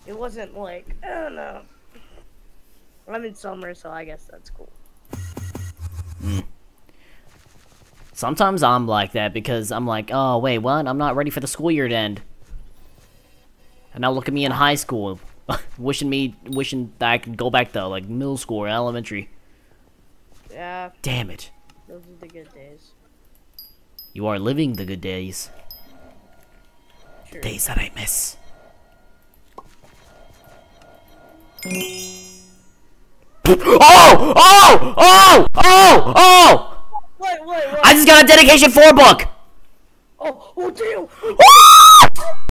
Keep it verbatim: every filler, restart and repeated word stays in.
It wasn't like, I don't know. I'm in summer, so I guess that's cool. Mm. Sometimes I'm like that because I'm like, oh, wait, what? I'm not ready for the school year to end. And now look at me in high school. wishing me, wishing that I could go back to, like, middle school or elementary. Yeah. Damn it. Those are the good days. You are living the good days. Sure. Days that I miss. Oh! Oh! Oh! Oh! Oh! Wait, wait, wait. I just got a dedication four book! Oh, oh, damn!